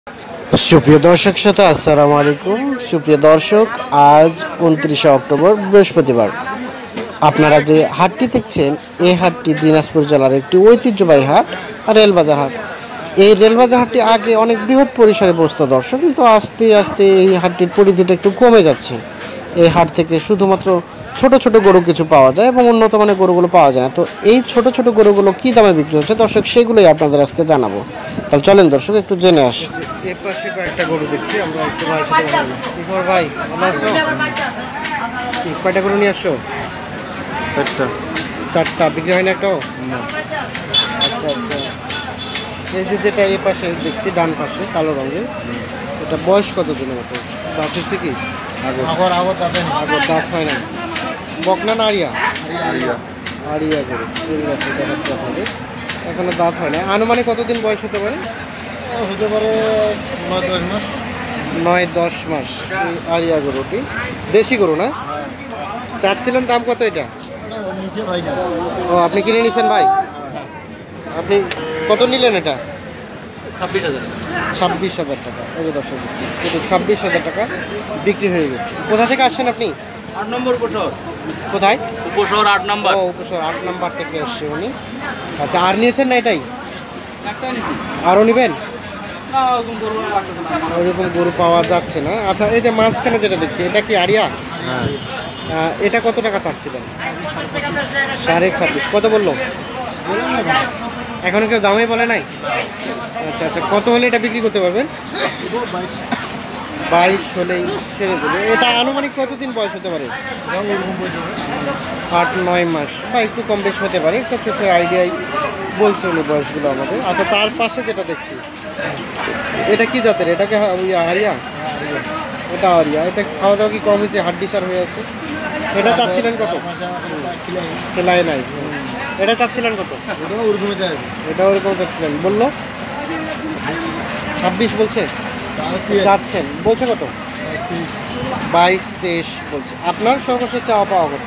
সুপ্রিয় দর্শক শ্রোতা আসসালামু আলাইকুম। সুপ্রিয় দর্শক, আজ 29শে অক্টোবর বৃহস্পতিবার। আপনারা যে হাটটি দেখছেন, এই হাটটি দিনাজপুর জেলার একটি ঐতিহ্যবাহী হাট, রেলবাজার হাট। এই রেলবাজার হাটটি আগে অনেক বৃহৎ পরিসরে বসতো দর্শক, কিন্তু আস্তে আস্তে এই হাটটির পরিধিটা একটু কমে যাচ্ছে। এই হাট থেকে শুধুমাত্র ছোট ছোট গরু কিছু পাওয়া যায় এবং উন্নত মানের গরুগুলো পাওয়া যায় না। তো এই ছোট ছোট গরুগুলো কী দামে বিক্রি হচ্ছে দর্শক, সেগুলোই আপনাদের আজকে জানাবো। তাহলে চলেন দর্শক একটু জেনে আসি। এর পাশে কয়েকটা গরু দেখছি আমরা, একটু ভাই সাথে কথা বলি। কি খবর ভাই, ভালো আছো? কয়টা গরু নিয়ে আসছো? চারটা। বিক্রি হয় না একটাও? আচ্ছা আচ্ছা। এই যে যেটা এই পাশে দেখছি ডান পাশে কালো রঙের, এটা বয়স কত দিনের মতো? দাঁত হচ্ছে কি? দাঁত হয় না। বকনা না আরিয়া? আরিয়া গরু দেখাচ্ছে আপনাদের, এখনো দাঁত হয় না। আনুমানিক কতদিন বয়স হতে পারে? হতে পারে 9-10 মাস। এই আরিয়া গরুটি দেশি গরু না? চাচ্ছিলেন দাম কত এটা? ও, আপনি কিনে নিছেন ভাই? আপনি কত নিলেন এটা? 26,000 টাকা। এই যে দর্শক দিচ্ছি, এটা 26,000 টাকা বিক্রি হয়ে গেছে। কোথা থেকে আসছেন আপনি? 8 নম্বর উপশহর। কোথায়? উপশহর 8 নম্বর। ও, উপশহর 8 নম্বর থেকে আসছে উনি। আচ্ছা, আর নিয়েছেন না এটাই? আরও নেবেন? ওইরকম গরু পাওয়া যাচ্ছে না। আচ্ছা, এই যে মাঝখানে যেটা দেখছি, এটা কি আরিয়া? এটা কত টাকা চাচ্ছিলেন? 26.5। কত বললো? এখনো কেউ দামই বলে নাই? আচ্ছা আচ্ছা, কত হলে এটা বিক্রি করতে পারবেন? 22 হলেই ছেড়ে দেবে। এটা আনুমানিক কতদিন বয়স হতে পারে? 8-9 মাস বা একটু কম বেশ হতে পারে। একটা চোখের আইডিয়াই বলছে উনি বয়সগুলো আমাদের। আচ্ছা, তার পাশে যেটা দেখছি, এটা কি জাতের? এটাকে আরিয়া? এটা আরিয়া। এটা খাওয়া দাওয়া কি কম হয়েছে? হাড্ডিসার হয়ে আছে। এটা চাচ্ছিলেন কত? খেলায় নাই। এটা চাচ্ছিলেন কত? এটা ওরকম চাচ্ছিলেন, বললো 26 বলছে। চাচ্ছেন বলছে কত? 22-23 বলছে। আপনার সর্বশেষ চাওয়া পাওয়া কত?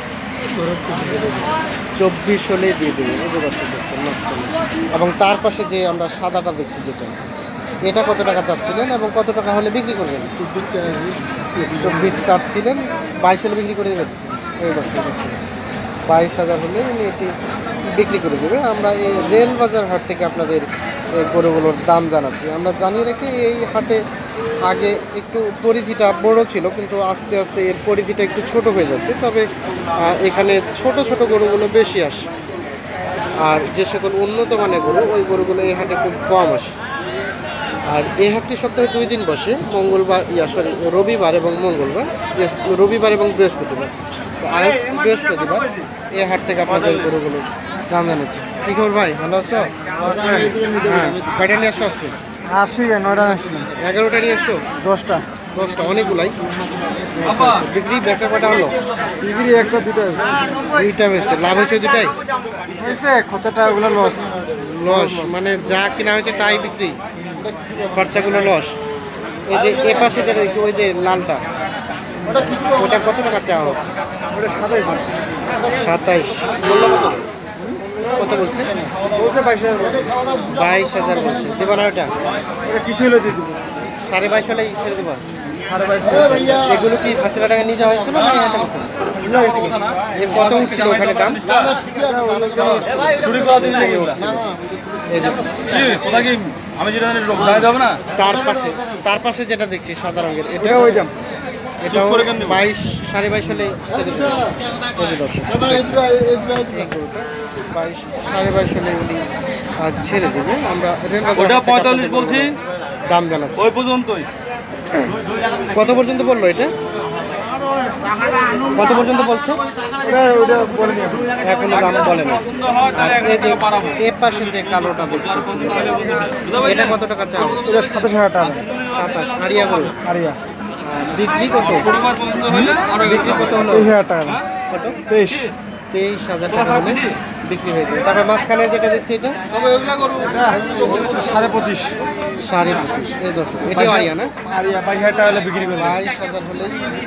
24 হলেই দিয়ে দেবেন। এবং তার পাশে যে আমরা সাদাটা দেখছি যেটা, এটা কত টাকা চাচ্ছিলেন এবং কত টাকা হলে বিক্রি করবেন? 24 চাচ্ছিলেন, 22 হলে বিক্রি করে দেবেন। এই বছর 22,000 হলে উনি এটি বিক্রি করে দেবে। আমরা এই রেলবাজার হাট থেকে আপনাদের এই গরুগুলোর দাম জানাচ্ছি। আমরা জানিয়ে রেখে, এই হাটে আগে একটু পরিধিটা বড় ছিল, কিন্তু আস্তে আস্তে এর পরিধিটা একটু ছোট হয়ে যাচ্ছে। তবে এখানে ছোট ছোট গরুগুলো বেশি আসে, আর যে সকল উন্নত মানের গরু, ওই গরুগুলো এই হাটে খুব কম আসে। আর এই হাটটি সপ্তাহে 2 দিন বসে, রবিবার এবং মঙ্গলবার, রবিবার এবং বৃহস্পতিবার। তো আজ বৃহস্পতিবার এই হাট থেকে আপনাদের গরুগুলো দাম জানাচ্ছি। কি খবর ভাই, ভালো আছো? হ্যাঁ, কয়টা নিয়ে আসছো আজকে? 9টা আসছি। 11টা নিয়ে আসছো? 10টা। অনেকগুলাই। আচ্ছা আচ্ছা, বিক্রি বেচা কটা হলো? বিক্রি একটা দুটো দুইটা হয়েছে। লাভ হয়েছে দুটাই? হয়েছে, খরচাটাগুলো লস মানে যা কিনা হয়েছে তাই বিক্রি, খরচাগুলো লস। ওই যে এ পাশে যেটা দেখছি, ওই যে লালটা, ওটা কত টাকা চাওয়া হচ্ছে? ওটা 27 বললো। কত বলছে? 22,000 বলছে। দেবা না ওটা? কিছু হলে দিয়ে দেবো। 22.5 হলেই ছেড়ে দেবা? 22,500। এগুলো কি 5,000 টাকা নিয়ে যাওয়া হয়েছিল? কত উঠছিল ওখানে দাম? তার পাশে যেটা দেখছি সাদা রঙের, এটা ওই দাম। এটাও 22-22.5 হলে 22-22.5 হলে উনি ছেড়ে দেবে। আমরা রেলবাজার 45 বলছি, দাম জানাচ্ছি। ওই পর্যন্তই। কত পর্যন্ত বললো এটা? কত পর্যন্ত বলছে? এখনো দাম বলে না। এই যে এ পাশে যে কালোটা দেখছি, এটা কত টাকা চাও? 27,000 টাকা। 27 আরিয়া গরু। আরিয়া বিক্রি কত? বিক্রি কত হলো? 23,000 টাকা। কত? 23,000 টাকা হলে বিক্রি হয়ে যাবে। তারপর মাঝখানে যেটা দেখছি, এটা 25,500। 25.5 এই দর্শক এটি আরিয়া না আর 22,000 টাকা হলে বিক্রি করবে। 22,000 হলেই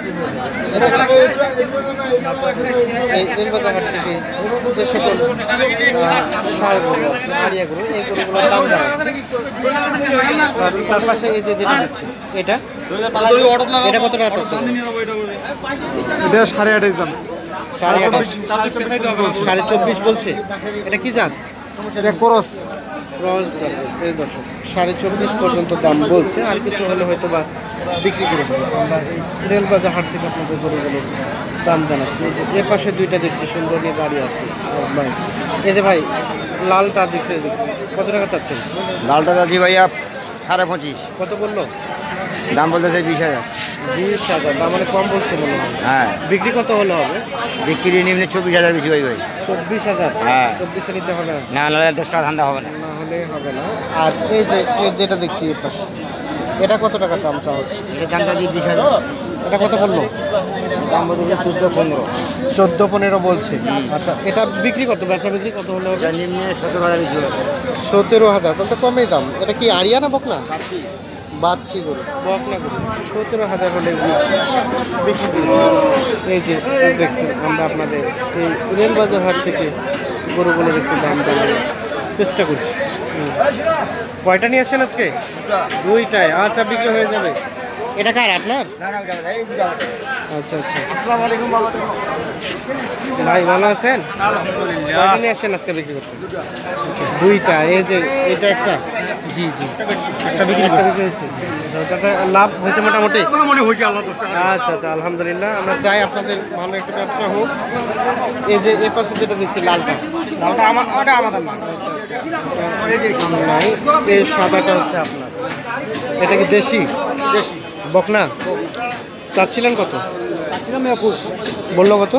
এই রেলবাজার হাট থেকে যে সকল ষাঁড়গুলো আরিয়াগুলো এই গরুগুলোর দাম জানাচ্ছি। আর তার পাশে এই যে যেটা দেখছি এটা এটা কত টাকা চাচ্ছে? এটা 28,500 দাম। 28.5 24.5 বলছে। এটা কি জাত? এটা ক্রস। ক্রস জাতের এই দর্শক 24.5 পর্যন্ত দাম বলছে, আর কিছু হলে হয়তো বা বিক্রি করে দেবে। আমরা এই রেলবাজার হাট থেকে আপনাদের গরুগুলোর দাম জানাচ্ছি। এই যে এ পাশে দুইটা দেখছি সুন্দর নিয়ে দাঁড়িয়ে আছে ভাই। এই যে ভাই লালটা দেখতে দেখছি, কত টাকা চাচ্ছেন? লালটা যাচ্ছি ভাইয়া 25.5। কত বললো? দাম বলতেছে 20,000। 20,000 দাম মানে কম বলছে মনে হয়। হ্যাঁ, বিক্রি কত হলে হবে? বিক্রি নিম্নে 24,000 বেশি ভাই ভাই। 24,000? হ্যাঁ। 24-এর নিচে হবে না? না, 10 টাকা ধান্দা হবে না। না হলে হবে না। আর এই যে যেটা দেখছি এর পাশে এটা কত টাকা দাম চাওয়া হচ্ছে? এটা দাম যাচ্ছি 20,000। এটা কত বললো? দাম বলতেছে 14-15। 14-15 বলছে। আচ্ছা এটা বিক্রি কত, বেচা বিক্রি কত হলে হবে? এটা নিম্নে 17,000 বেশি হবে। 17,000, তাহলে তো কমই দাম। এটা কি আরিয়া না বকনা? বাচ্চি গরু, বকনা গরু। 17,000 হলে বিক্রি করবো। এই যে দেখছেন আমরা আপনাদের এই রেলবাজার হাট থেকে গরুগুলোর একটু দাম জানানোর চেষ্টা করছি। কয়টা নিয়ে আসছেন আজকে? দুইটায়। আচ্ছা বিক্রি হয়ে যাবে। এটা কার, আপনার? না না, ওটা এই দুটো। আচ্ছা আচ্ছা। আসসালামু আলাইকুম বাবা। ভাই ভালো আছেন? কয়টা নিয়ে আসছেন আজকে বিক্রি করতে? দুইটা। এই যে এটা একটা। জি জি। একটা বিক্রি হয়েছে। তাতে লাভ হয়েছে মোটামুটি? মনে হয়েছে আল্লাহ 10 টাকা। আচ্ছা আচ্ছা, আলহামদুলিল্লাহ। আমরা চাই আপনাদের ভালো একটা ব্যবসা হোক। এই যে এ পাশে যেটা দেখছি লালটা, ওটা আমার, ওটা আমাদের না। আচ্ছা আচ্ছা নাই, এই সাদাটা হচ্ছে আপনার। এটা কি দেশি? দেশি। বকনা? চাচ্ছিলেন কত? ছিলাম 21। বললো কত?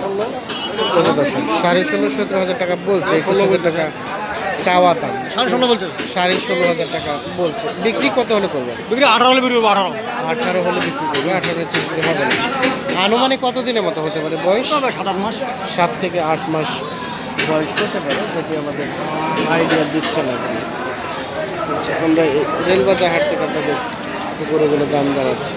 16,500 17,000 টাকা বলছে। 21,000 টাকা চাওয়া দাম। 16,500 বলছে। 16,500 টাকা বলছে। বিক্রি কত হলে করবেন? বিক্রি 18 হলে বিক্রি করবো। 18 18 হলে বিক্রি করবে। 18 বিক্রি হবে না। আনুমানিক কত দিনের মতো হতে পারে বয়স? 7-8 মাস। 7 থেকে 8 মাস বয়স হতে পারে, যেটি আমাদের আইডিয়া দিচ্ছে না। আচ্ছা, আমরা এই রেলবাজার হাট থেকে আপনাদের গরুগুলো দাম জানাচ্ছি।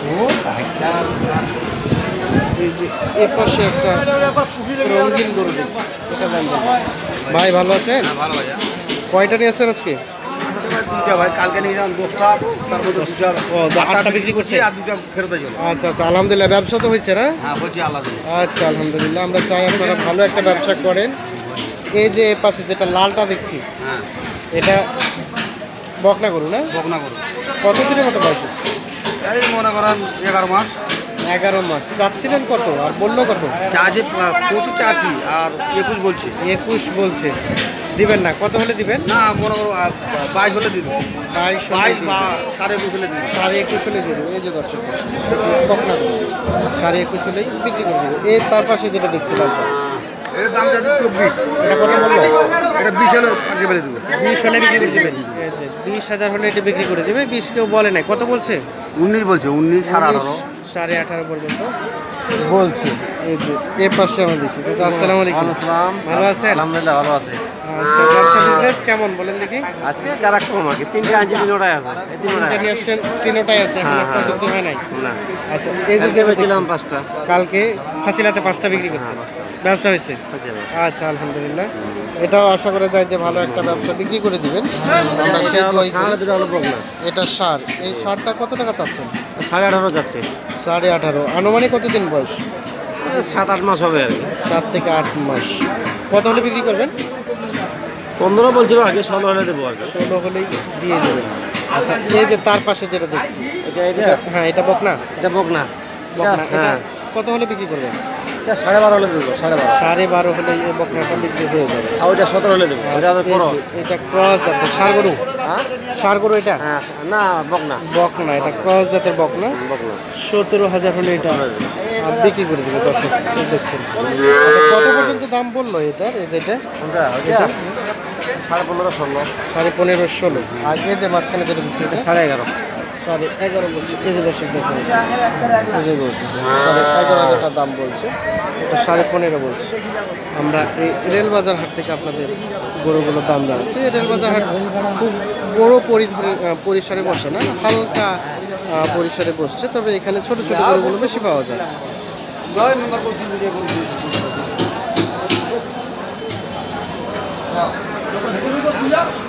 এই যে এর পাশে একটা রঙিন গরু দেখছি, এটা দাম জানাবো। ভাই ভালো আছেন? ভালো ভাইয়া। কয়টা নিয়ে আসছেন আজকে? দুইটা ভাই, কালকে নিলাম 10টা, তার মধ্যে 2টা। ও 8টা বিক্রি করছে। আর 2টা ফেরত গেল। আচ্ছা আচ্ছা, আলহামদুলিল্লাহ। ব্যবসা তো হয়েছে না? হ্যাঁ, বলছি আল্লাহ দিলে। আচ্ছা আলহামদুলিল্লাহ। আমরা চাই আপনারা ভালো একটা ব্যবসা করেন। এই যে এর পাশে যেটা লালটা দেখছি, হ্যাঁ, এটা বকনা গরু না? বকনা করো। কতদিনের মতো বয়স হচ্ছে? এই মনে করেন 11 মাস। 11 মাস। চাচ্ছিলেন কত আর বললো কত? চার্জে প্রতি চাচ্ছি আর 21 বলছি। 21 বলছে। দিবেন না? কত হলে দিবেন? না, মনে করো 22 হলে দিত। 22 22 বা 21.5 হলে দিত। 21.5 হলে দিবেন। এই যে দর্শক বকনা গরু 21.5 হলেই বিক্রি করে দেবে। এই তার পাশে যেটা দেখছিলাম, এর দাম যাচ্ছে 24। এটা কত বললো? এটা 20 হলে আগে বেড়ে দেবো। 20 হলে বিক্রি করে দেবেন। এই যে 20,000 হলে এটা বিক্রি করে দেবে। 20 কেউ বলে নাই। কত বলছে? 19 বলছে। 19, 18.5। 18.5 পর্যন্ত বলছে। এই যে এ পাশে আমরা দেখছি। তো আসসালামু আলাইকুম। ভালো আছেন? আলহামদুলিল্লাহ ভালো আছে। আচ্ছা, ব্যবসা বিজনেস কেমন বলেন দেখি? আজকে যারা কম আর কি 3টে আনছি, 3টাই আছে। এই 3টাই তিনটা নিয়ে আসছেন, তিনটাই আছে, এখন একটা বিক্রি হয় নাই। না। আচ্ছা, এই যে যেটা দিলাম দেখছি, 5টা। কালকে ফাঁসিলাতে 5টা বিক্রি করছে। ব্যবসা হয়েছে? আচ্ছা আলহামদুলিল্লাহ। এটাও আশা করা যায় যে ভালো একটা ব্যবসা বিক্রি করে দিবেন। আমরা সেই দোয়াই করি। এটা সার। এই সারটা কত টাকা চাচ্ছেন? 18.5 যাচ্ছে। 18.5। আনুমানিক কতদিন বয়স? 7-8 মাস হবে আর কি। 7 থেকে 8 মাস। কত হলে বিক্রি করবেন? 15 বলছিল আগে, 16 হলে দেবো আর কি। 16 হলেই দিয়ে দেবেন। আচ্ছা, এই যে তার পাশে যেটা দেখছি, হ্যাঁ এটা বকনা? এটা বকনা। বকনা। এটা হ্যাঁ, কত হলে বিক্রি করবেন? এটা 12.5 হলে দেবো। 12.5। 12.5 হলে এই বকনাটা বিক্রি হয়ে যাবে। আর ওইটা 17 হলে দেবো। ওটা আবার এই করো। যে এটা ক্রস জাতের ষাঁড় গরু। হ্যাঁ ষাঁড় গরু এটা? হ্যাঁ, না বকনা। বকনা, এটা ক্রস জাতের বকনা। বকনা 17,000 হলে এটা বিক্রি করে দেবে। দর্শক এই দেখছেন। আচ্ছা, কত পর্যন্ত দাম বললো এটার? এই যেটা কোনটা? ওইটা 15.5 16। 15.5 16। আর এই যে মাঝখানে যেটা দিচ্ছি এটা? 11.5। 11.5 বলছে। এই যে দর্শক দেখুন, এই যে গরুটা 11.5 টাকা দাম বলছে, এটা 15.5 বলছে। আমরা এই রেলবাজার হাট থেকে আপনাদের গরুগুলোর দাম জানাচ্ছি। এই রেলবাজার হাট খুব বড় পরিসরে বসে না, হালকা পরিসরে বসছে, তবে এখানে ছোট ছোট গরুগুলো বেশি পাওয়া যায়।